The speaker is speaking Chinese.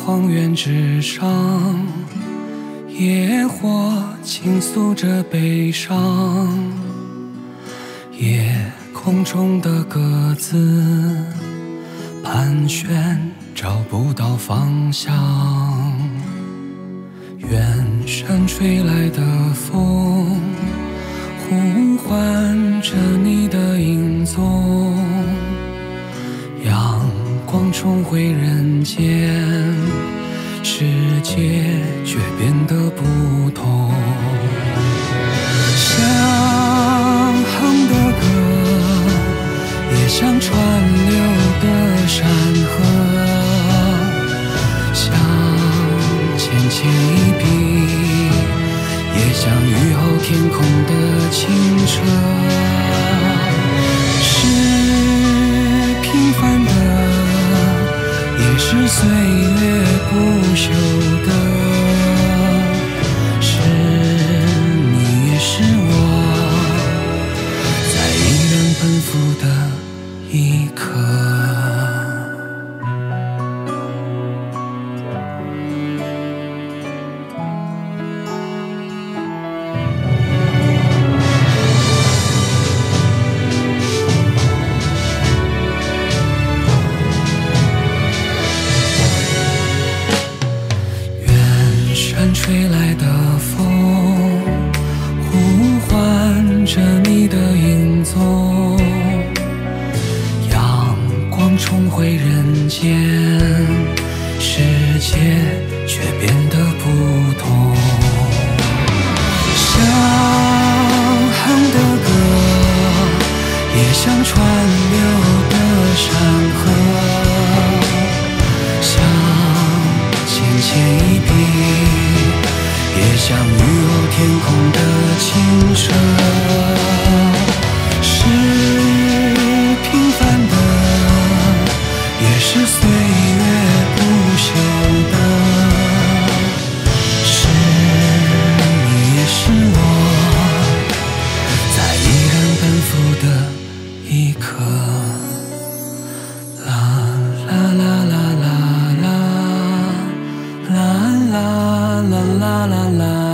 荒原之上，野火倾诉着悲伤，夜空中的鸽子盘旋，找不到方向。远山吹来的风，呼唤着你的影踪。阳光重回人间，世界却变得不同。像哼的歌，也像川流的山河，像浅浅一笔，也像雨后天空的清澈。是平凡的，也是岁月不朽的，是你也是我，在依然奔赴的一刻。吹来的风，呼唤着你的影踪。阳光重回人间，世界却变得不同。像哼的歌，也像川流的山河，像浅浅一笔，也像雨后天空的清澈。是平凡的，也是岁月不朽的，是你也是我，在依然奔赴的一刻。啦啦啦啦啦啦啦啦啦啦啦。